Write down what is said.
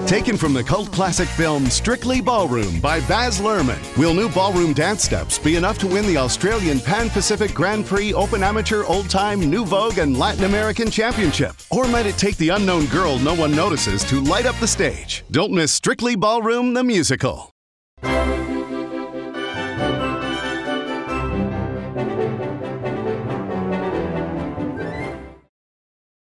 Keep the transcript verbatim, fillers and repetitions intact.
Taken from the cult classic film Strictly Ballroom by Baz Luhrmann. Will new ballroom dance steps be enough to win the Australian Pan-Pacific Grand Prix Open Amateur Old Time New Vogue and Latin American Championship? Or might it take the unknown girl no one notices to light up the stage? Don't miss Strictly Ballroom the musical.